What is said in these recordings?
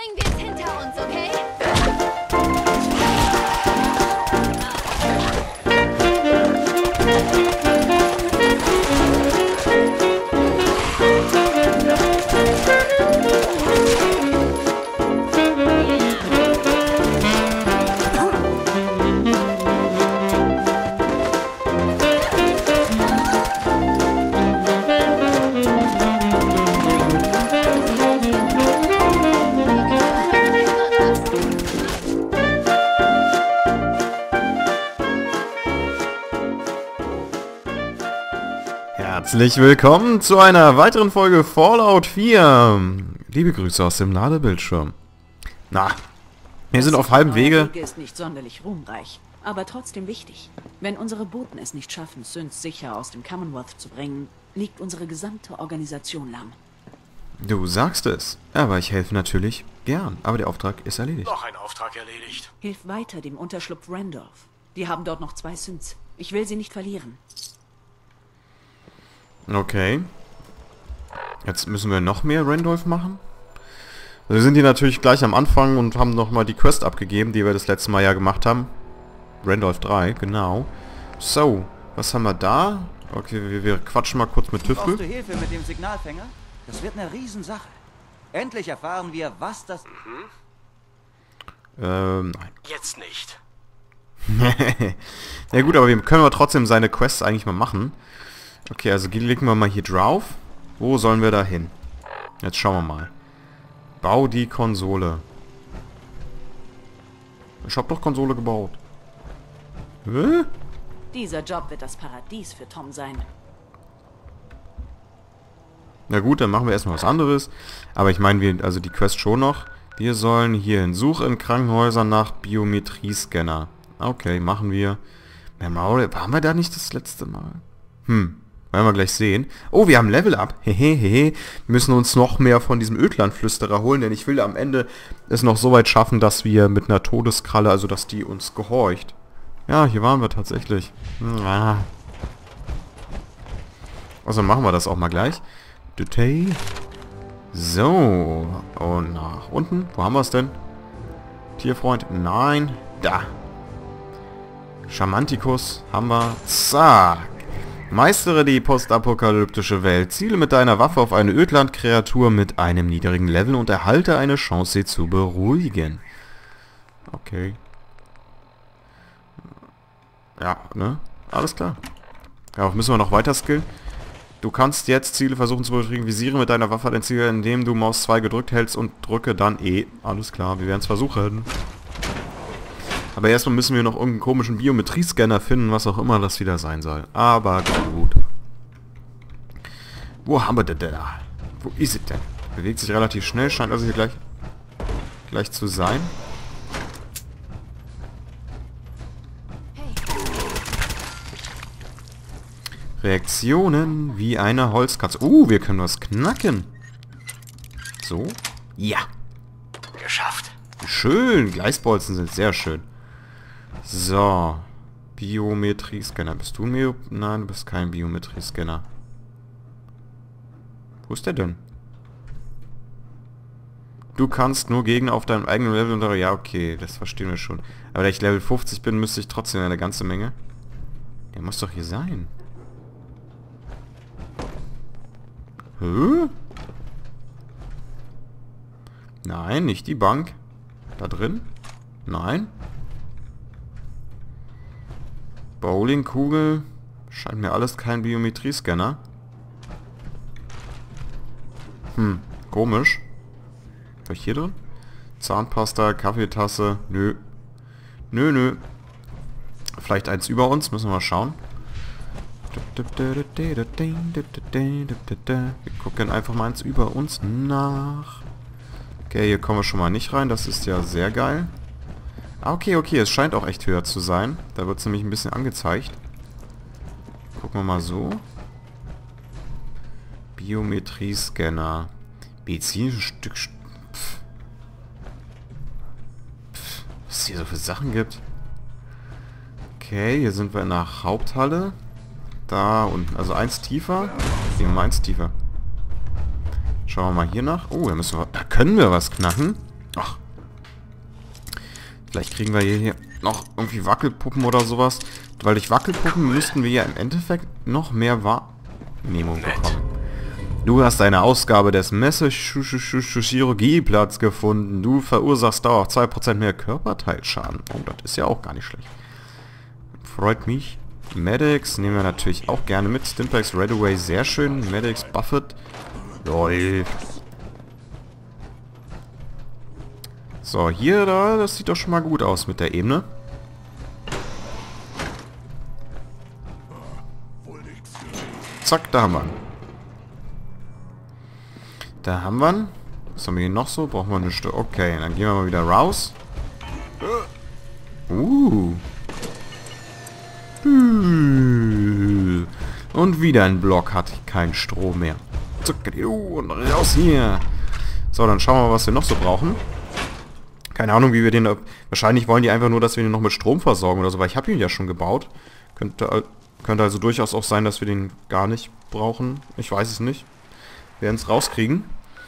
bringen wir es hinter uns, okay? Herzlich willkommen zu einer weiteren Folge Fallout 4. Liebe Grüße aus dem Ladebildschirm. Na, wir sind auf halbem Wege. Ist nicht sonderlich ruhmreich, aber trotzdem wichtig. Wenn unsere Boten es nicht schaffen, Synths sicher aus dem Commonwealth zu bringen, liegt unsere gesamte Organisation lahm. Du sagst es, aber ich helfe natürlich gern. Aber der Auftrag ist erledigt. Noch ein Auftrag erledigt. Hilf weiter dem Unterschlupf Randolph. Die haben dort noch 2 Synths. Ich will sie nicht verlieren. Okay. Jetzt müssen wir noch mehr Randolph machen. Wir sind hier natürlich gleich am Anfang und haben nochmal die Quest abgegeben, die wir das letzte Mal ja gemacht haben. Randolph 3, genau. So, was haben wir da? Okay, wir quatschen mal kurz mit Tüftel. Brauchst du Hilfe mit dem Signalfänger? Das wird eine Riesensache. Endlich erfahren wir, was das... Nein. Jetzt nicht. Ja gut, aber wir können wir trotzdem seine Quests eigentlich mal machen. Okay, also klicken wir mal hier drauf. Wo sollen wir da hin? Jetzt schauen wir mal. Bau die Konsole. Ich habe doch Konsole gebaut. Hä? Dieser Job wird das Paradies für Tom sein. Na gut, dann machen wir erstmal was anderes. Aber ich meine, also die Quest schon noch. Wir sollen hier hin. Suche in Krankenhäusern nach Biometriescanner. Okay, machen wir. Memorial. Waren wir da nicht das letzte Mal? Werden wir gleich sehen. Oh, wir haben Level Up. Hehehe. Wir müssen uns noch mehr von diesem Ödlandflüsterer holen, denn ich will am Ende es noch so weit schaffen, dass wir mit einer Todeskralle, also dass die uns gehorcht. Ja, hier waren wir tatsächlich. Also machen wir das auch mal gleich. So. Und nach unten. Wo haben wir es denn? Tierfreund. Nein. Da. Charmanticus haben wir. Zack. Meistere die postapokalyptische Welt. Ziele mit deiner Waffe auf eine Ödland-Kreatur mit einem niedrigen Level und erhalte eine Chance, sie zu beruhigen. Okay. Ja, ne? Alles klar. Darauf müssen wir noch weiter skillen. Du kannst jetzt Ziele versuchen zu beruhigen. Visiere mit deiner Waffe dein Ziel, indem du Maus 2 gedrückt hältst und drücke dann E. Alles klar, wir werden es versuchen. Aber erstmal müssen wir noch irgendeinen komischen Biometriescanner finden, was auch immer das wieder sein soll. Aber gut. Wo haben wir denn da? Wo ist es denn? Bewegt sich relativ schnell, scheint also hier gleich zu sein. Reaktionen wie eine Holzkatze. Wir können was knacken. So. Ja. Geschafft. Schön. Gleisbolzen sind sehr schön. So. Biometriescanner. Bist du ein Nein, du bist kein Biometriescanner. Wo ist der denn? Du kannst nur Gegner auf deinem eigenen Level unter... Ja, okay, das verstehen wir schon. Aber da ich Level 50 bin, müsste ich trotzdem eine ganze Menge. Der muss doch hier sein. Hä? Nein, nicht die Bank. Da drin? Nein. Bowlingkugel. Scheint mir alles kein Biometriescanner. Komisch. War ich hier drin? Zahnpasta, Kaffeetasse. Nö. Nö. Vielleicht eins über uns. Müssen wir mal schauen. Wir gucken einfach mal eins über uns nach. Okay, hier kommen wir schon mal nicht rein. Das ist ja sehr geil. Okay, es scheint auch echt höher zu sein. Da wird es nämlich ein bisschen angezeigt. Gucken wir mal so. Biometriescanner. Medizinisches Stück... Was es hier so für Sachen gibt. Okay, hier sind wir in der Haupthalle. Da unten, also eins tiefer. Gehen wir mal eins tiefer. Schauen wir mal hier nach. Oh, da können wir was knacken. Oh, Vielleicht kriegen wir hier noch irgendwie Wackelpuppen oder sowas. Weil durch Wackelpuppen müssten wir ja im Endeffekt noch mehr Wahrnehmung bekommen. Du hast eine Ausgabe des Messer-Chirurgieplatz gefunden. Du verursachst dauerhaft 2% mehr Körperteilschaden. Oh, das ist ja auch gar nicht schlecht. Freut mich. Medics nehmen wir natürlich auch gerne mit. Stimpaks Redaway, sehr schön. Medics Buffett. Läuft. So, hier, da, das sieht doch schon mal gut aus mit der Ebene. Zack, da haben wir ihn. Da haben wir ihn. Was haben wir hier noch so? Brauchen wir eine Stück. Okay, dann gehen wir mal wieder raus. Und wieder ein Block hat keinen Strom mehr. Zuck, und raus hier. So, dann schauen wir mal, was wir noch so brauchen. Keine Ahnung, wie wir den... Wahrscheinlich wollen die einfach nur, dass wir den noch mit Strom versorgen oder so, weil ich habe ihn ja schon gebaut. Könnte also durchaus auch sein, dass wir den gar nicht brauchen. Ich weiß es nicht. Wir werden es rauskriegen.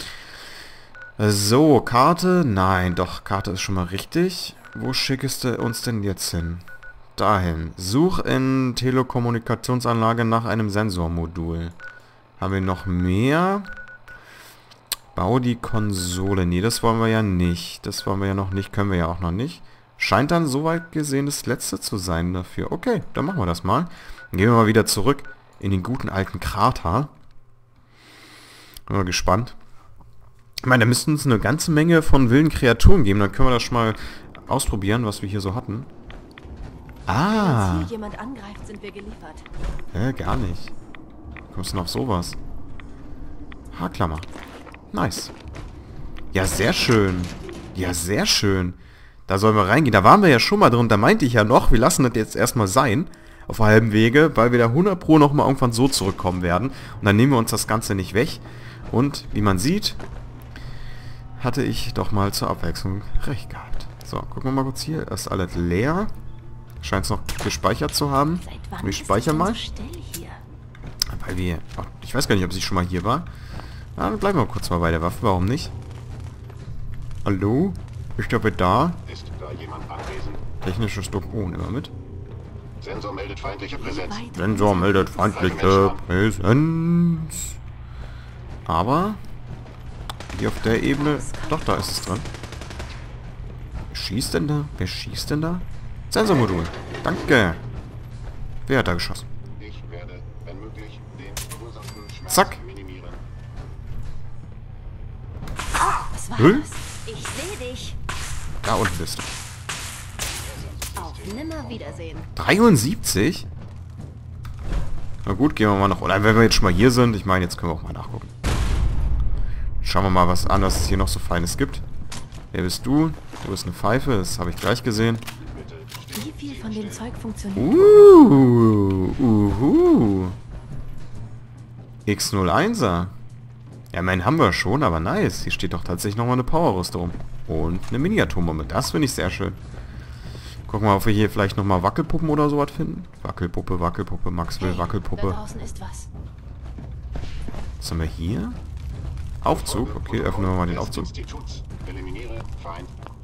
So, Karte. Nein, doch, Karte ist schon mal richtig. Wo schickest du uns denn jetzt hin? Dahin. Such in Telekommunikationsanlage nach einem Sensormodul. Haben wir noch mehr? Bau die Konsole. Nee, das wollen wir ja nicht. Das wollen wir ja noch nicht. Können wir ja auch noch nicht. Scheint dann soweit gesehen das letzte zu sein dafür. Okay, dann machen wir das mal. Dann gehen wir mal wieder zurück in den guten alten Krater. Bin mal gespannt. Ich meine, da müssten uns eine ganze Menge von wilden Kreaturen geben. Dann können wir das schon mal ausprobieren, was wir hier so hatten. Ah. Wenn uns hier jemand angreift, sind wir geliefert. Gar nicht. Kommst du noch sowas? Haarklammer. Nice. Ja, sehr schön. Ja, sehr schön. Da sollen wir reingehen. Da waren wir ja schon mal drin. Da meinte ich ja noch, wir lassen das jetzt erstmal sein. Auf halbem Wege, weil wir da 100 Pro nochmal irgendwann so zurückkommen werden. Und dann nehmen wir uns das Ganze nicht weg. Und, wie man sieht, hatte ich doch mal zur Abwechslung recht gehabt. So, gucken wir mal kurz hier. Das ist alles leer. Scheint es noch gespeichert zu haben. Wir speichern mal. Weil wir... Oh, ich weiß gar nicht, ob sie schon mal hier war. Na, dann bleiben wir kurz mal bei der Waffe. Warum nicht? Hallo? Ich glaube da. Ist da jemand anwesend? Technisches Druck. Oh, nehmen wir mit. Sensor meldet feindliche Präsenz. Sensor meldet feindliche Präsenz. Aber... Hier auf der Ebene... Doch, da ist es dran. Wer schießt denn da? Wer schießt denn da? Sensormodul. Danke. Wer hat da geschossen? Ich werde, wenn möglich, den verursachten Schmerz Zack. minimieren. Was war Hä? das? Ich sehe dich. Da unten bist du. Auf Nimmerwiedersehen. 73? Na gut, gehen wir mal noch... Oder wenn wir jetzt schon mal hier sind, ich meine, jetzt können wir auch mal nachgucken. Schauen wir mal, was anderes es hier noch so Feines gibt. Wer bist du? Du bist eine Pfeife, das habe ich gleich gesehen. Wie viel von dem Zeug funktioniert? X01er. Ja, meinen haben wir schon, aber nice. Hier steht doch tatsächlich nochmal eine Powerrüstung. Und eine Mini-Atombombe. Das finde ich sehr schön. Gucken wir mal, ob wir hier vielleicht nochmal Wackelpuppen oder sowas finden. Wackelpuppe, Wackelpuppe, Maxwell, Da Wackelpuppe. draußen ist was. Was haben wir hier? Aufzug. Okay, öffnen wir mal den Des Aufzug. Instituts. Eliminiere Feind.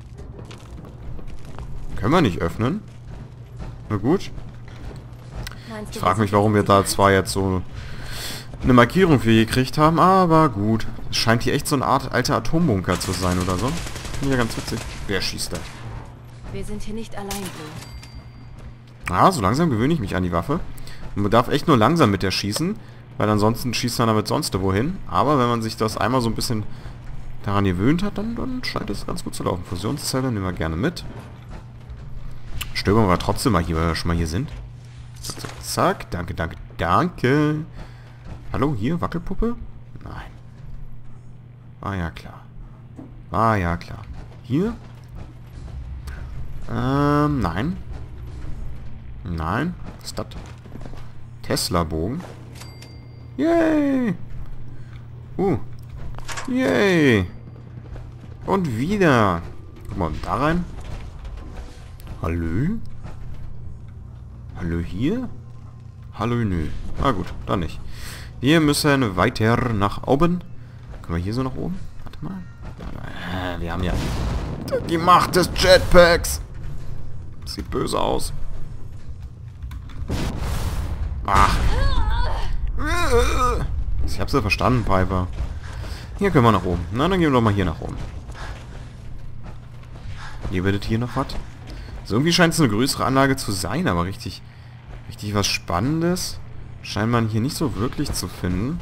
Können wir nicht öffnen? Na gut. Meinst Ich du, frage wir mich, sind warum wir da jetzt zwar jetzt so eine Markierung für gekriegt haben, aber gut. Es scheint hier echt so eine Art alter Atombunker zu sein oder so. Finde ich ja ganz witzig. Wer schießt da? Wir sind hier nicht allein, Bro. Ah, so langsam gewöhne ich mich an die Waffe. Und man darf echt nur langsam mit der schießen, weil ansonsten schießt man damit sonst wohin. Aber wenn man sich das einmal so ein bisschen daran gewöhnt hat, dann scheint es ganz gut zu laufen. Fusionszelle nehmen wir gerne mit. Stöbern wir trotzdem mal hier, weil wir schon mal hier sind. Zack, zack, zack. Danke, danke, danke. Hallo, hier, Wackelpuppe? Nein. War ja klar. War ja klar. Hier? Nein. Nein. Was ist das? Tesla-Bogen. Yay! Yay! Und wieder. Guck mal, da rein. Hallo? Hallo hier? Hallo, nö. Na gut, dann nicht. Wir müssen weiter nach oben. Können wir hier so nach oben? Warte mal. Wir haben ja die Macht des Jetpacks. Sieht böse aus. Ach. Ich hab's ja verstanden, Piper. Hier können wir nach oben. Na, dann gehen wir doch mal hier nach oben. Hier werdet hier noch was. So, irgendwie scheint es eine größere Anlage zu sein, aber richtig was Spannendes scheint man hier nicht so wirklich zu finden.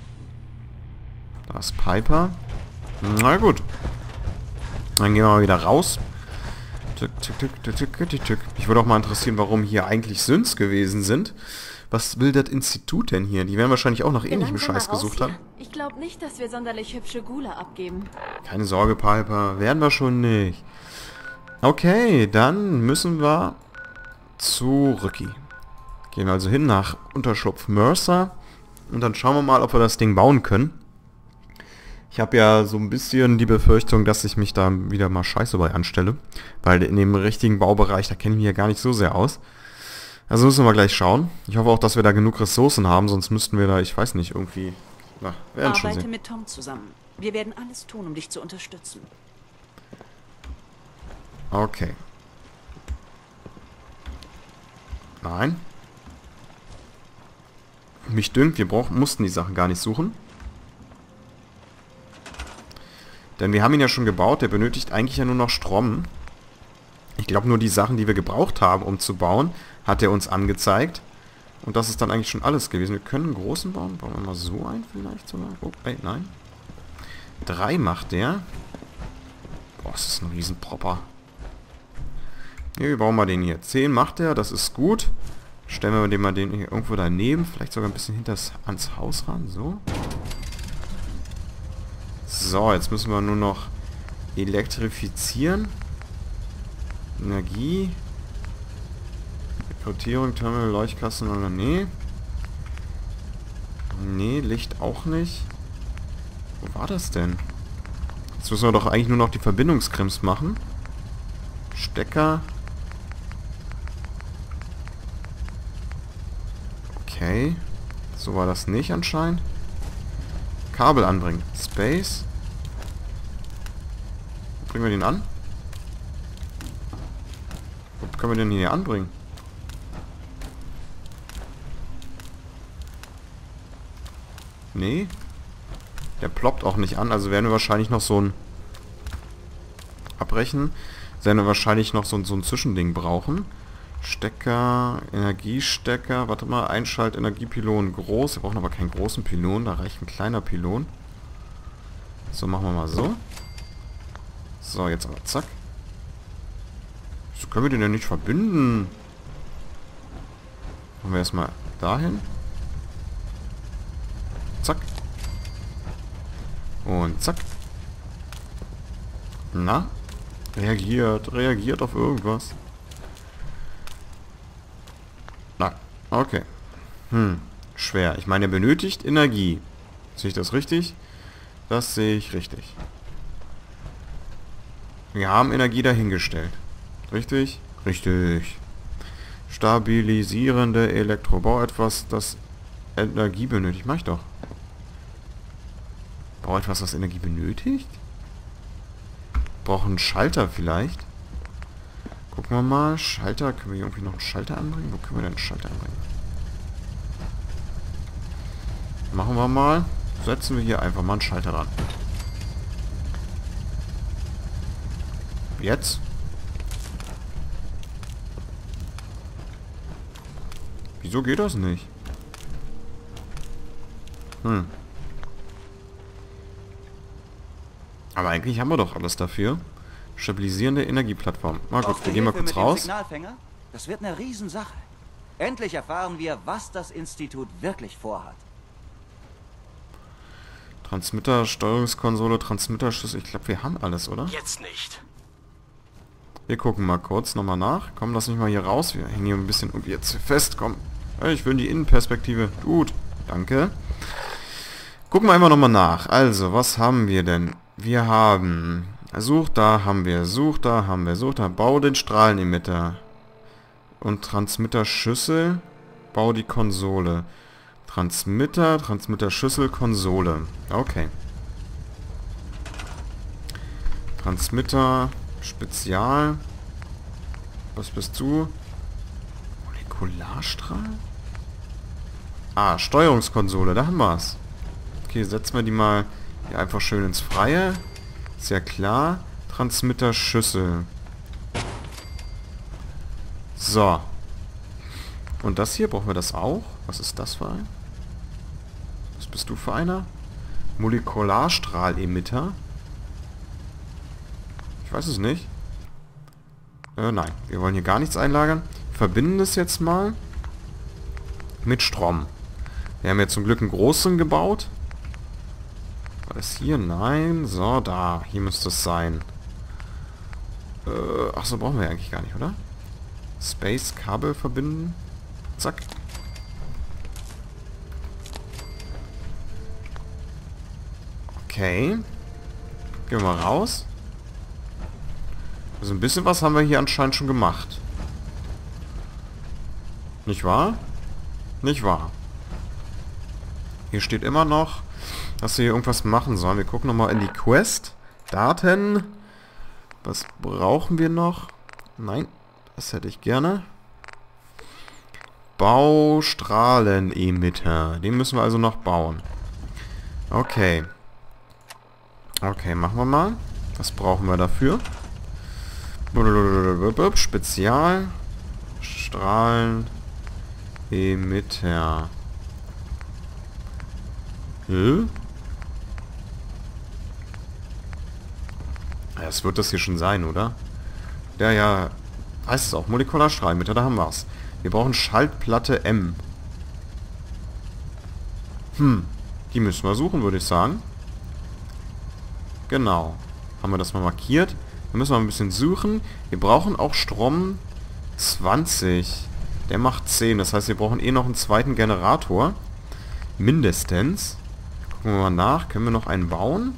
Da ist Piper. Na gut. Dann gehen wir mal wieder raus. Ich würde auch mal interessieren, warum hier eigentlich Synths gewesen sind. Was will das Institut denn hier? Die werden wahrscheinlich auch nach ähnlichem Scheiß gesucht haben. Ich glaube nicht, dass wir sonderlich hübsche Gula abgeben. Keine Sorge, Piper. Werden wir schon nicht. Okay, dann müssen wir zu Rücki. Gehen wir also hin nach Unterschlupf Mercer. Und dann schauen wir mal, ob wir das Ding bauen können. Ich habe ja so ein bisschen die Befürchtung, dass ich mich da wieder mal scheiße bei anstelle. Weil in dem richtigen Baubereich, da kenne ich mich ja gar nicht so sehr aus. Also müssen wir gleich schauen. Ich hoffe auch, dass wir da genug Ressourcen haben, sonst müssten wir da, ich weiß nicht, irgendwie... Na, werden schon sehen. Arbeite mit Tom zusammen. Wir werden alles tun, um dich zu unterstützen. Okay. Nein. Mich dünkt, wir mussten die Sachen gar nicht suchen. Denn wir haben ihn ja schon gebaut, der benötigt eigentlich ja nur noch Strom. Ich glaube nur die Sachen, die wir gebraucht haben, um zu bauen, hat er uns angezeigt. Und das ist dann eigentlich schon alles gewesen. Wir können einen großen bauen. Bauen wir mal so ein vielleicht sogar. Oh, ey, nein. 3 macht der. Boah, das ist ein Riesenpropper. Ja, wir bauen mal den hier. 10 macht der, das ist gut. Stellen wir den mal den hier irgendwo daneben. Vielleicht sogar ein bisschen ans Haus ran. So. So, jetzt müssen wir nur noch elektrifizieren. Energie. Rekrutierung, Terminal, Leuchtkasten oder nee. Nee, Licht auch nicht. Wo war das denn? Jetzt müssen wir doch eigentlich nur noch die Verbindungskrims machen. Stecker. Okay. So war das nicht anscheinend. Kabel anbringen. Space. Wo bringen wir den an? Wo können wir den hier anbringen? Nee. Der ploppt auch nicht an. Also werden wir wahrscheinlich noch so ein... Abbrechen. Werden wir wahrscheinlich noch so ein Zwischending brauchen. Stecker, Energiestecker. Warte mal, Einschalt, Energiepylon groß. Wir brauchen aber keinen großen Pylon. Da reicht ein kleiner Pylon. So, machen wir mal so. So, jetzt aber zack. So können wir den ja nicht verbinden. Machen wir erstmal dahin. Zack. Und zack. Na? Reagiert auf irgendwas. Na, okay. Schwer. Ich meine, er benötigt Energie. Sehe ich das richtig? Das sehe ich richtig. Wir haben Energie dahingestellt. Richtig? Richtig. Stabilisierende Elektrobau etwas, das Energie benötigt. Mach ich doch. Bau etwas, das Energie benötigt? Brauchen einen Schalter vielleicht? Gucken wir mal. Schalter. Können wir hier irgendwie noch einen Schalter anbringen? Wo können wir denn einen Schalter anbringen? Machen wir mal. Setzen wir hier einfach mal einen Schalter ran. Jetzt. Wieso geht das nicht? Aber eigentlich haben wir doch alles dafür. Stabilisierende Energieplattform. Mal gut, wir gehen mal kurz raus. Signalfänger? Das wird eine Riesensache. Endlich erfahren wir, was das Institut wirklich vorhat. Transmitter, Steuerungskonsole, Transmitterschlüssel. Ich glaube, wir haben alles, oder? Jetzt nicht. Wir gucken mal kurz nochmal nach. Komm, lass mich mal hier raus. Wir hängen hier ein bisschen jetzt fest. Komm. Ich will die Innenperspektive. Gut. Danke. Gucken wir einfach nochmal nach. Also, was haben wir denn? Wir haben... Such, da haben wir. Such, da haben wir. Such, da. Bau den Strahlenemitter. Und Transmitterschüssel. Bau die Konsole. Transmitter, Transmitterschüssel, Konsole. Okay. Transmitter, Spezial. Was bist du? Molekularstrahl? Ah, Steuerungskonsole, da haben wir es. Okay, setzen wir die mal hier einfach schön ins Freie. Ist ja klar. Transmitter-Schüssel. So. Und das hier, brauchen wir das auch? Was ist das für ein? Was bist du für einer? Molekularstrahlemitter? Ich weiß es nicht. Nein, wir wollen hier gar nichts einlagern. Wir verbinden das jetzt mal mit Strom. Wir haben jetzt zum Glück einen großen gebaut. War das hier? Nein. So, da. Hier müsste es sein. Achso, brauchen wir eigentlich gar nicht, oder? Space-Kabel verbinden. Zack. Okay. Gehen wir mal raus. Also ein bisschen was haben wir hier anscheinend schon gemacht. Nicht wahr? Nicht wahr. Hier steht immer noch, dass wir hier irgendwas machen sollen. Wir gucken nochmal in die Quest. Daten. Was brauchen wir noch? Nein, das hätte ich gerne. Baustrahlenemitter. Den müssen wir also noch bauen. Okay. Okay, machen wir mal. Was brauchen wir dafür? Spezial. Strahlenemitter. Das wird das hier schon sein, oder? Ja, ja. Heißt es auch. Molekularstrahlemitter, da haben wir es. Wir brauchen Schaltplatte M. Die müssen wir suchen, würde ich sagen. Genau. Haben wir das mal markiert. Da müssen wir ein bisschen suchen. Wir brauchen auch Strom 20. Der macht 10. Das heißt, wir brauchen eh noch einen zweiten Generator. Mindestens. Gucken wir mal nach. Können wir noch einen bauen?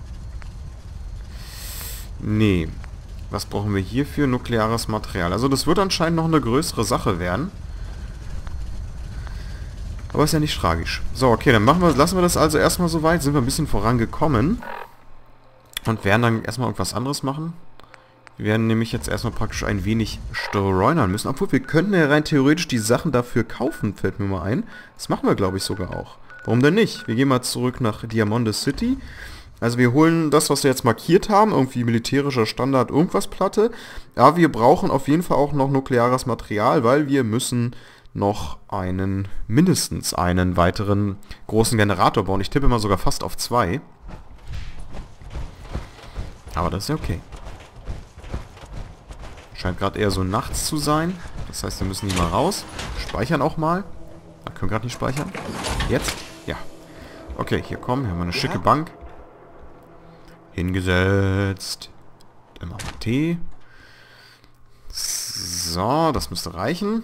Nee. Was brauchen wir hierfür? Nukleares Material. Also das wird anscheinend noch eine größere Sache werden. Aber ist ja nicht tragisch. So, okay, dann lassen wir das also erstmal so weit. Sind wir ein bisschen vorangekommen. Und werden dann erstmal irgendwas anderes machen. Wir werden nämlich jetzt erstmal praktisch ein wenig streunern müssen. Obwohl, wir könnten ja rein theoretisch die Sachen dafür kaufen, fällt mir mal ein. Das machen wir, glaube ich, sogar auch. Warum denn nicht? Wir gehen mal zurück nach Diamond City. Also wir holen das, was wir jetzt markiert haben, irgendwie militärischer Standard, irgendwas Platte. Ja, wir brauchen auf jeden Fall auch noch nukleares Material, weil wir müssen noch mindestens einen weiteren großen Generator bauen. Ich tippe mal sogar fast auf 2. Aber das ist ja okay. Scheint gerade eher so nachts zu sein. Das heißt, wir müssen hier mal raus. Speichern auch mal. Wir können gerade nicht speichern. Jetzt? Ja. Okay, hier kommen. Hier haben wir eine schicke Bank. Hingesetzt. Dann machen wir Tee. So, das müsste reichen.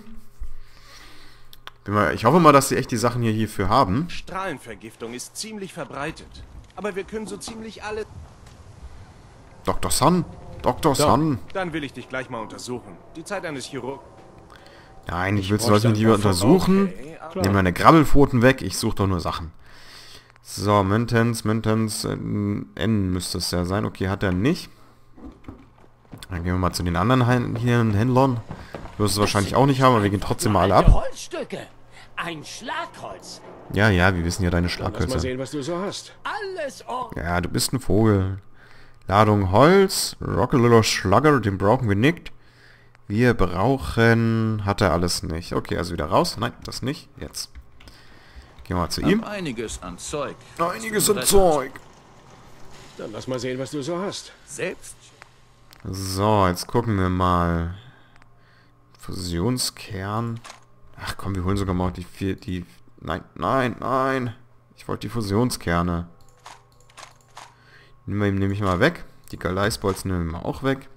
Ich hoffe mal, dass sie echt die Sachen hierfür haben. Strahlenvergiftung ist ziemlich verbreitet. Aber wir können so ziemlich alle... Dr. Sun! Dr. Sun! Dann will ich dich gleich mal untersuchen. Die Zeit eines Chirurgen... Nein, ich will Leute nicht lieber untersuchen. Okay, Nehmen meine Grabbelpfoten weg. Ich suche doch nur Sachen. So, Maintenance, N müsste es ja sein. Okay, hat er nicht. Dann gehen wir mal zu den anderen Händlern. Du wirst es wahrscheinlich auch nicht haben, aber wir gehen trotzdem mal alle ab. Holzstücke. Ein Schlagholz. Ja, wir wissen ja deine Lass mal Schlaghölzer. sehen, was du so hast. Alles Ja, du bist ein Vogel. Ladung Holz, Rock'n'Roller Schlagger, den brauchen wir nicht. Wir brauchen... Hat er alles nicht. Okay, also wieder raus. Nein, das nicht. Jetzt. Gehen wir mal zu ihm. Einiges an Zeug. Einiges an Zeug. Dann lass mal sehen, was du so hast. Selbst? So, jetzt gucken wir mal. Fusionskern. Ach komm, wir holen sogar mal die... Nein. Ich wollte die Fusionskerne. Nehme ich mal weg. Die Galeisbolzen nehmen wir auch weg.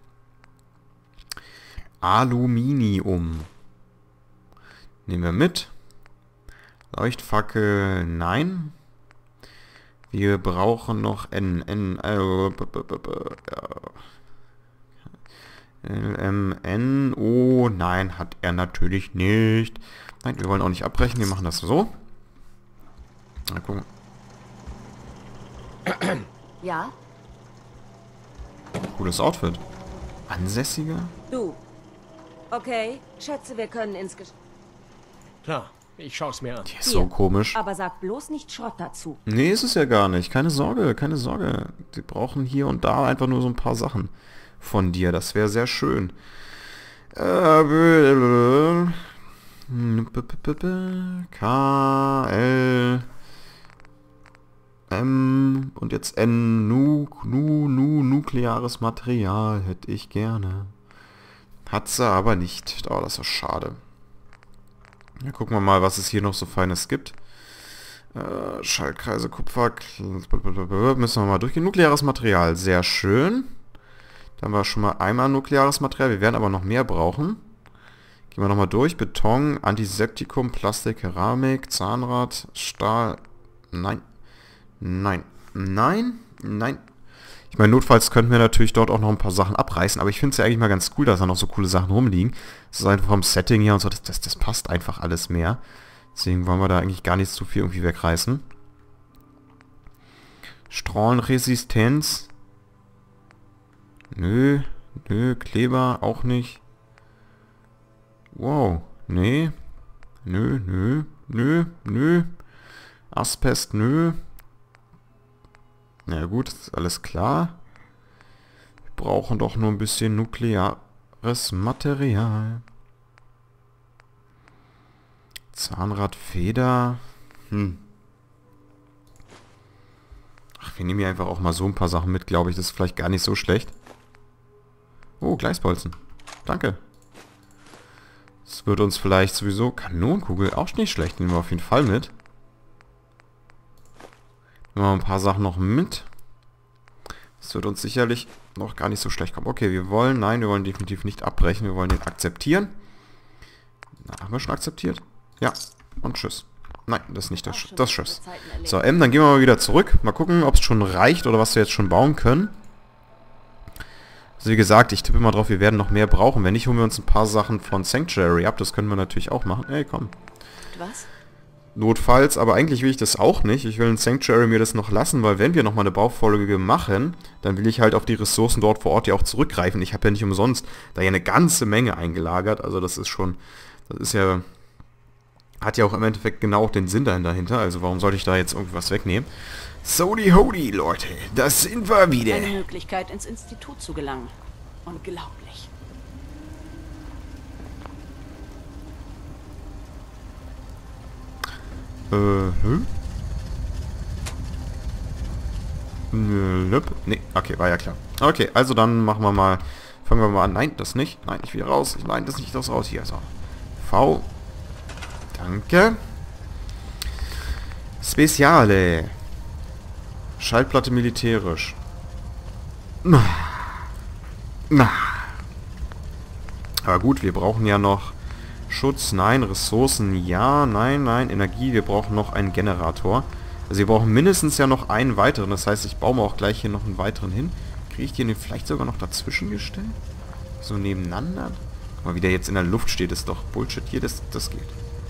Aluminium. Nehmen wir mit. Leuchtfackel, nein. Wir brauchen noch LMNO. Nein, hat er natürlich nicht. Nein, wir wollen auch nicht abbrechen. Wir machen das so. Na, gucken. Ja? Cooles Outfit. Ansässiger? Du, Okay, schätze, wir können Klar, ich schaue mir an. Die ist so komisch. Aber sag bloß nicht Schrott dazu. Nee, ist es ja gar nicht. Keine Sorge, keine Sorge. Die brauchen hier und da einfach nur so ein paar Sachen von dir. Das wäre sehr schön. K, L, M und jetzt N, nukleares Material hätte ich gerne. Hat sie aber nicht. Oh, das ist schade. Ja, gucken wir mal, was es hier noch so Feines gibt. Schaltkreise, Kupfer, müssen wir mal durchgehen. Nukleares Material, sehr schön. Da haben wir schon mal einmal nukleares Material. Wir werden aber noch mehr brauchen. Gehen wir nochmal durch. Beton, Antiseptikum, Plastik, Keramik, Zahnrad, Stahl. Nein. Nein. Nein. Nein. Ich meine, notfalls könnten wir natürlich dort auch noch ein paar Sachen abreißen. Aber ich finde es ja eigentlich mal ganz cool, dass da noch so coole Sachen rumliegen. Das ist einfach vom Setting hier und so. Das passt einfach alles mehr. Deswegen wollen wir da eigentlich gar nicht so viel irgendwie wegreißen. Strahlenresistenz. Nö. Nö. Kleber auch nicht. Wow. Nee. Nö. Nö. Nö. Nö. Asbest. Nö. Na gut, ist alles klar. Wir brauchen doch nur ein bisschen nukleares Material. Zahnradfeder. Ach, wir nehmen hier einfach auch mal so ein paar Sachen mit, glaube ich. Das ist vielleicht gar nicht so schlecht. Oh, Gleisbolzen. Danke. Das wird uns vielleicht sowieso... Kanonenkugel, auch nicht schlecht. Nehmen wir auf jeden Fall mit. Nehmen wir ein paar Sachen noch mit. Das wird uns sicherlich noch gar nicht so schlecht kommen. Okay, wir wollen... Nein, wir wollen definitiv nicht abbrechen. Wir wollen den akzeptieren. Na, haben wir schon akzeptiert? Ja. Und tschüss. Nein, das ist nicht das Tschüss. So, M, dann gehen wir mal wieder zurück. Mal gucken, ob es schon reicht oder was wir jetzt schon bauen können. Also wie gesagt, ich tippe mal drauf, wir werden noch mehr brauchen. Wenn nicht, holen wir uns ein paar Sachen von Sanctuary ab. Das können wir natürlich auch machen. Ey, komm. Was? Notfalls, aber eigentlich will ich das auch nicht. Ich will in Sanctuary mir das noch lassen, weil wenn wir nochmal eine Baufolge machen, dann will ich halt auf die Ressourcen dort vor Ort ja auch zurückgreifen. Ich habe ja nicht umsonst da ja eine ganze Menge eingelagert. Also das ist schon, das ist ja, hat ja auch im Endeffekt genau den Sinn dahinter. Also warum sollte ich da jetzt irgendwas wegnehmen? Sodi Hodi, Leute, das sind wir wieder. Eine Möglichkeit, ins Institut zu gelangen. Unglaublich. Nee, okay, war ja klar. Okay, also dann machen wir mal, fangen wir mal an. Nein, das nicht. Nein, ich will raus. Nein, das nicht, das raus. Hier, so. V. Danke. Speziale. Schaltplatte militärisch. Aber gut, wir brauchen ja noch Schutz, nein, Ressourcen, ja, nein, nein, Energie, wir brauchen noch einen Generator. Also wir brauchen mindestens ja noch einen weiteren, das heißt, ich baue mir auch gleich hier noch einen weiteren hin. Kriege ich den vielleicht sogar noch dazwischen gestellt? So nebeneinander? Guck mal, wie der jetzt in der Luft steht, ist doch Bullshit hier, das geht.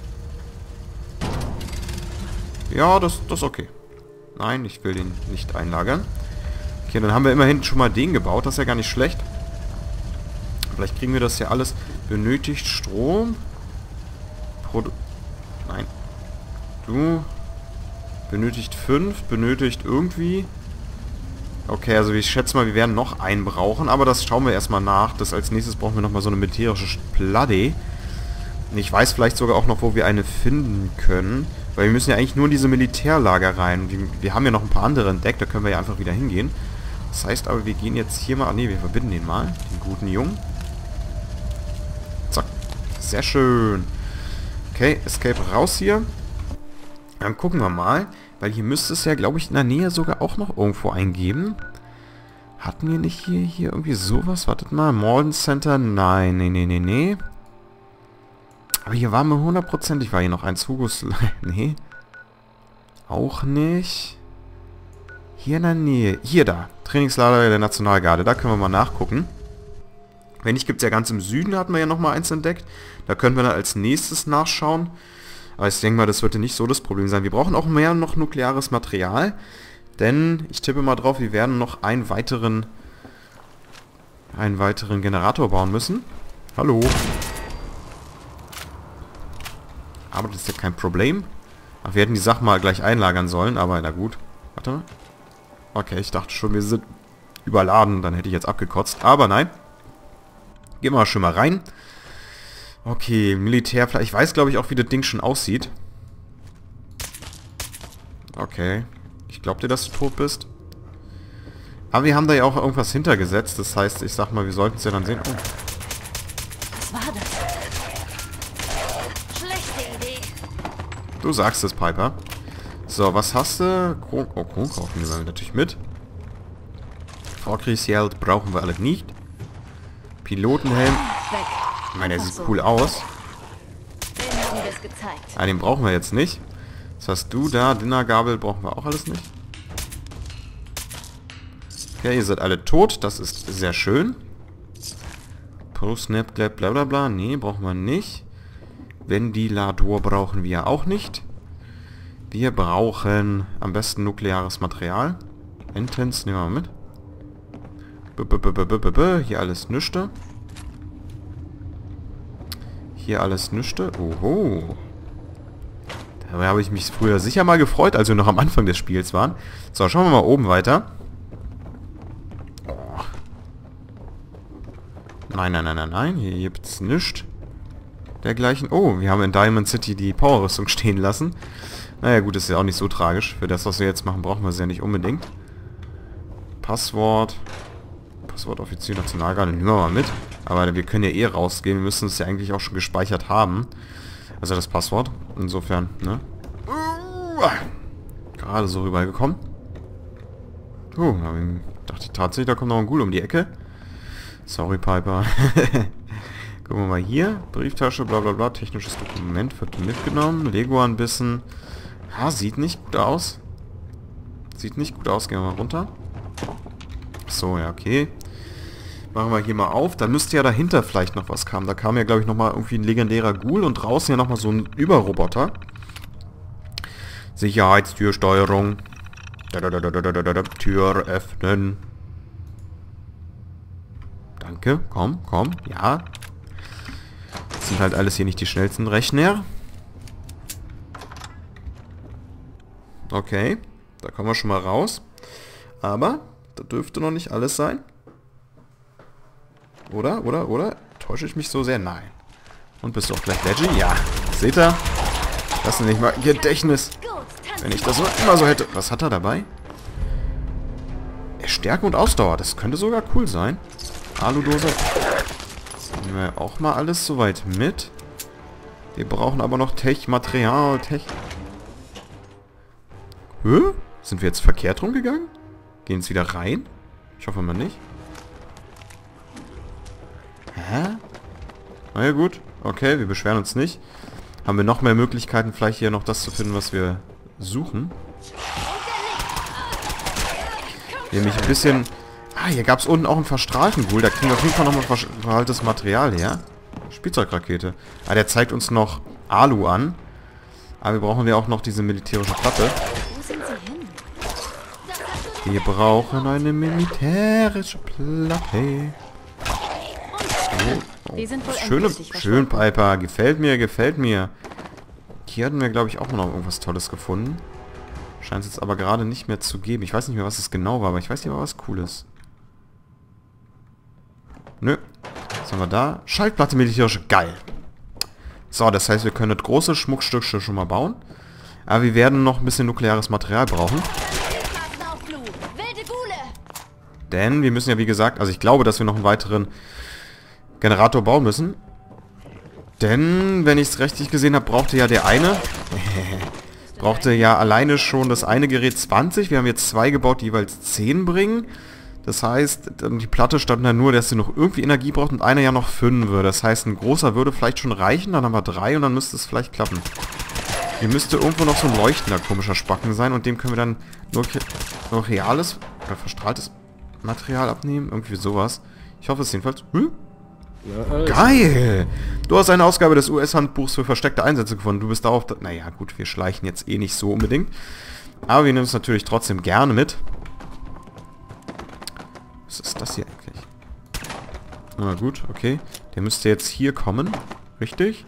Ja, das ist okay. Nein, ich will den nicht einlagern. Okay, dann haben wir immerhin schon mal den gebaut, das ist ja gar nicht schlecht. Vielleicht kriegen wir das ja alles. Benötigt Strom. Nein. Du. Benötigt 5. Benötigt irgendwie. Okay, also ich schätze mal, wir werden noch einen brauchen. Aber das schauen wir erstmal nach. Das als nächstes brauchen wir nochmal so eine militärische Platte. Ich weiß vielleicht sogar auch noch, wo wir eine finden können. Weil wir müssen ja eigentlich nur in diese Militärlager rein. Wir haben ja noch ein paar andere entdeckt. Da können wir ja einfach wieder hingehen. Das heißt aber, wir gehen jetzt hier mal... Ne, wir verbinden den mal. Den guten Jungen. Zack. Sehr schön. Okay, Escape raus hier. Dann gucken wir mal. Weil hier müsste es ja, glaube ich, in der Nähe sogar auch noch irgendwo eingeben. Hatten wir nicht hier irgendwie sowas? Wartet mal. Malden Center? Nein, nee. Aber hier waren wir hundertprozentig. War hier noch ein Zugus... Nee. Auch nicht. Hier in der Nähe. Hier da. Trainingslager der Nationalgarde. Da können wir mal nachgucken. Wenn nicht, gibt es ja ganz im Süden, hatten wir ja nochmal eins entdeckt. Da können wir dann als nächstes nachschauen. Aber ich denke mal, das wird nicht so das Problem sein. Wir brauchen auch mehr noch nukleares Material. Denn, ich tippe mal drauf, wir werden noch einen weiteren Generator bauen müssen. Hallo. Aber das ist ja kein Problem. Ach, wir hätten die Sachen mal gleich einlagern sollen, aber na gut. Warte mal. Okay, ich dachte schon, wir sind überladen. Dann hätte ich jetzt abgekotzt. Aber nein. Gehen wir mal schon mal rein. Okay, Militär. Ich weiß, glaube ich, auch, wie das Ding schon aussieht. Okay. Ich glaube dir, dass du tot bist. Aber wir haben da ja auch irgendwas hintergesetzt. Das heißt, ich sag mal, wir sollten es ja dann sehen. Oh. Was war das? Schlechte Idee. Du sagst es, Piper. So, was hast du? Kronkorken nehmen wir natürlich mit. Vorkriegsheld brauchen wir alle nicht. Pilotenhelm. Weg. Ich meine, der sieht cool aus. Den haben wir es gezeigt. Ah, den brauchen wir jetzt nicht. Was hast du da? Dinnergabel brauchen wir auch alles nicht. Ja, ihr seid alle tot. Das ist sehr schön. Pro-Snap, bla bla bla. Nee, brauchen wir nicht. Ventilator brauchen wir auch nicht. Wir brauchen am besten nukleares Material. Intens nehmen wir mal mit. Hier alles nüchte. Hier alles nüchte. Oho. Dabei habe ich mich früher sicher mal gefreut, als wir noch am Anfang des Spiels waren. So, schauen wir mal oben weiter. Oh. Nein, nein, nein, nein, nein. Hier gibt es nichts dergleichen. Oh, wir haben in Diamond City die Powerrüstung stehen lassen. Naja gut, ist ja auch nicht so tragisch. Für das, was wir jetzt machen, brauchen wir es ja nicht unbedingt. Passwort. Passwort Offizier Nationalgarde nehmen wir mal mit. Aber wir können ja eh rausgehen. Wir müssen es ja eigentlich auch schon gespeichert haben. Also das Passwort. Insofern, ne? Gerade so rübergekommen. Oh, ich dachte tatsächlich, da kommt noch ein Ghoul um die Ecke. Sorry, Piper. Gucken wir mal hier. Brieftasche, bla bla bla. Technisches Dokument wird mitgenommen. Lego ein bisschen. Ha, sieht nicht gut aus. Sieht nicht gut aus. Gehen wir mal runter. So, ja, okay. Machen wir hier mal auf. Da müsste ja dahinter vielleicht noch was kommen. Da kam ja, glaube ich, nochmal irgendwie ein legendärer Ghoul und draußen ja nochmal so ein Überroboter. Sicherheitstürsteuerung. Tür öffnen. Danke. Komm, komm. Ja. Das sind halt alles hier nicht die schnellsten Rechner. Okay. Da kommen wir schon mal raus. Aber da dürfte noch nicht alles sein. Oder? Täusche ich mich so sehr? Nein. Und bist du auch gleich Leggy? Ja. Seht ihr? Das ist nicht mal Gedächtnis. Wenn ich das immer so hätte. Was hat er dabei? Stärke und Ausdauer. Das könnte sogar cool sein. Aludose. Nehmen wir auch mal alles soweit mit. Wir brauchen aber noch Material. Hä? Sind wir jetzt verkehrt rumgegangen? Gehen es wieder rein? Ich hoffe mal nicht. Hä? Na ja gut. Okay, wir beschweren uns nicht. Haben wir noch mehr Möglichkeiten, vielleicht hier noch das zu finden, was wir suchen. Nämlich ein bisschen... Ah, hier gab es unten auch einen verstrahlten Ghoul. Da kriegen wir auf jeden Fall nochmal verstrahltes Material her. Spielzeugrakete. Ah, der zeigt uns noch Alu an. Aber wir brauchen ja auch noch diese militärische Platte. Wir brauchen eine militärische Platte. Schön, Piper. Gefällt mir. Hier hatten wir, glaube ich, auch noch irgendwas Tolles gefunden. Scheint es jetzt aber gerade nicht mehr zu geben. Ich weiß nicht mehr, was es genau war, aber ich weiß nicht, was Cooles. Nö. Was haben wir da? Schaltplatte militärische. Geil. So, das heißt, wir können das große Schmuckstückchen schon mal bauen. Aber wir werden noch ein bisschen nukleares Material brauchen. Denn wir müssen ja, wie gesagt, also ich glaube, dass wir noch einen weiteren Generator bauen müssen. Denn, wenn ich es richtig gesehen habe, brauchte ja der eine... brauchte ja alleine schon das eine Gerät 20. Wir haben jetzt 2 gebaut, die jeweils 10 bringen. Das heißt, die Platte stand da nur, dass sie noch irgendwie Energie braucht und einer ja noch 5 würde. Das heißt, ein großer würde vielleicht schon reichen, dann haben wir 3 und dann müsste es vielleicht klappen. Hier müsste irgendwo noch so ein leuchtender komischer Spacken sein und dem können wir dann nur reales oder verstrahltes Material abnehmen. Irgendwie sowas. Ich hoffe es jedenfalls. Ja, geil! Du hast eine Ausgabe des US-Handbuchs für versteckte Einsätze gefunden. Du bist darauf... Naja, gut, wir schleichen jetzt eh nicht so unbedingt. Aber wir nehmen es natürlich trotzdem gerne mit. Was ist das hier eigentlich? Na gut, okay. Der müsste jetzt hier kommen. Richtig?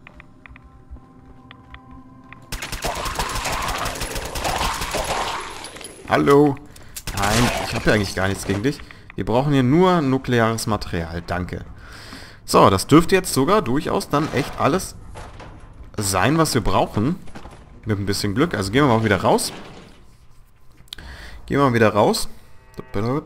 Hallo? Nein, ich habe ja eigentlich gar nichts gegen dich. Wir brauchen hier nur nukleares Material. Danke. So, das dürfte jetzt sogar durchaus dann echt alles sein, was wir brauchen. Mit ein bisschen Glück. Also gehen wir mal wieder raus. Gehen wir mal wieder raus. Können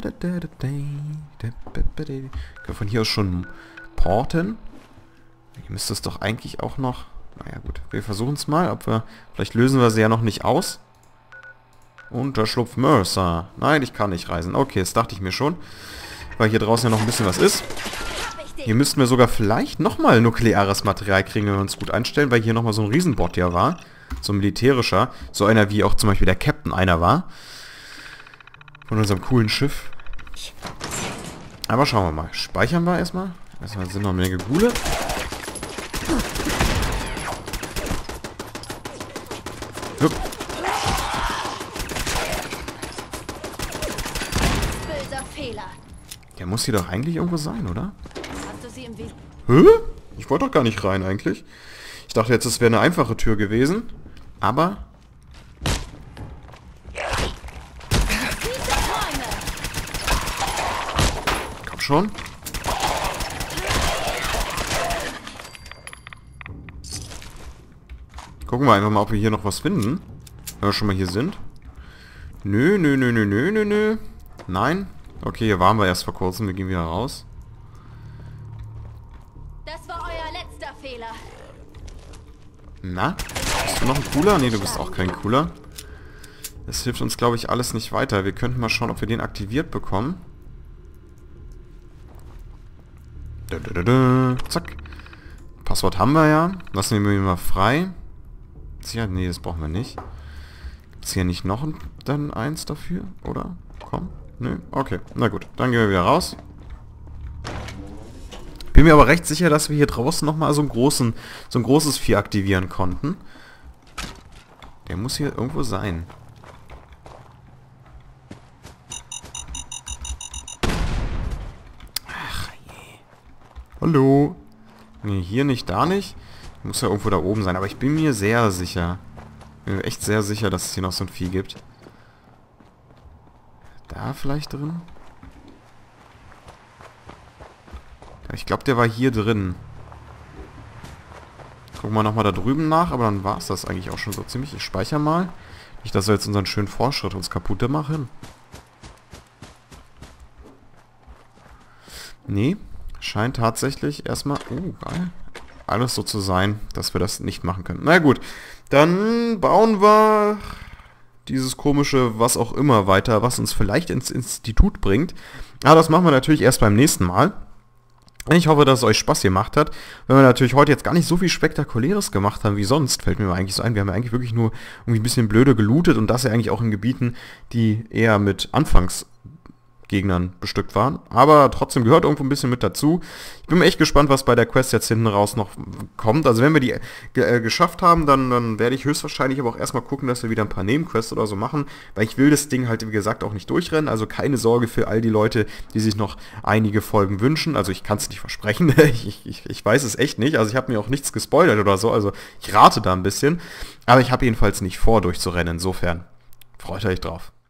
wir von hier aus schon porten? Hier müsste es doch eigentlich auch noch... Naja gut, wir versuchen es mal. Vielleicht lösen wir sie ja noch nicht aus. Unterschlupf Mercer. Nein, ich kann nicht reisen. Okay, das dachte ich mir schon. Weil hier draußen ja noch ein bisschen was ist. Hier müssten wir sogar vielleicht nochmal nukleares Material kriegen, wenn wir uns gut einstellen, weil hier nochmal so ein Riesenbot ja war. So ein militärischer. So einer, wie auch zum Beispiel der Captain einer war. Von unserem coolen Schiff. Aber schauen wir mal. Speichern wir erstmal. Erstmal sind noch eine Menge Gule. Hup. Böser Fehler. Der muss hier doch eigentlich irgendwo sein, oder? Hast du sie im Weg? Hä? Ich wollte doch gar nicht rein eigentlich. Ich dachte jetzt, es wäre eine einfache Tür gewesen. Aber... Komm schon. Gucken wir einfach mal, ob wir hier noch was finden. Wenn wir schon mal hier sind. Nö, nö, nö, nö, nö, nö, nö. Nein. Okay, hier waren wir erst vor kurzem. Wir gehen wieder raus. Das war euer letzter Fehler. Na? Bist du noch ein Cooler? Nee, du bist auch kein Cooler. Das hilft uns, glaube ich, alles nicht weiter. Wir könnten mal schauen, ob wir den aktiviert bekommen. Zack. Passwort haben wir ja. Lassen wir ihn mal frei. Sicher? Nee, das brauchen wir nicht. Gibt es hier nicht noch dann eins dafür? Oder? Komm. Nö. Okay. Na gut. Dann gehen wir wieder raus. Bin mir aber recht sicher, dass wir hier draußen nochmal so ein großes Vieh aktivieren konnten. Der muss hier irgendwo sein. Ach je. Hallo. Nee, hier nicht, da nicht. Muss ja irgendwo da oben sein. Aber ich bin mir sehr sicher. Bin mir echt sehr sicher, dass es hier noch so ein Vieh gibt. Da vielleicht drin? Ich glaube, der war hier drin. Gucken wir nochmal da drüben nach, aber dann war es das eigentlich auch schon so ziemlich. Ich speichere mal. Nicht, dass wir jetzt unseren schönen Fortschritt uns kaputt machen. Nee, scheint tatsächlich erstmal... geil. Alles so zu sein, dass wir das nicht machen können. Na gut, dann bauen wir dieses komische was auch immer weiter, was uns vielleicht ins Institut bringt. Aber das machen wir natürlich erst beim nächsten Mal. Ich hoffe, dass es euch Spaß gemacht hat. Wenn wir natürlich heute jetzt gar nicht so viel Spektakuläres gemacht haben wie sonst, fällt mir eigentlich so ein, wir haben ja eigentlich wirklich nur irgendwie ein bisschen blöde gelootet und das ja eigentlich auch in Gebieten, die eher mit Anfangsgegnern bestückt waren. Aber trotzdem gehört irgendwo ein bisschen mit dazu. Ich bin mir echt gespannt, was bei der Quest jetzt hinten raus noch kommt. Also wenn wir die geschafft haben, dann werde ich höchstwahrscheinlich aber auch erstmal gucken, dass wir wieder ein paar Nebenquests oder so machen, weil ich will das Ding halt, wie gesagt, auch nicht durchrennen. Also keine Sorge für all die Leute, die sich noch einige Folgen wünschen. Also ich kann es nicht versprechen. Ich weiß es echt nicht. Also ich habe mir auch nichts gespoilert oder so. Also ich rate da ein bisschen. Aber ich habe jedenfalls nicht vor, durchzurennen. Insofern freut euch drauf.